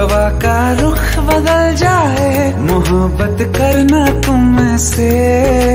हवा का रुख बदल जाए, मोहब्बत करना तुम से।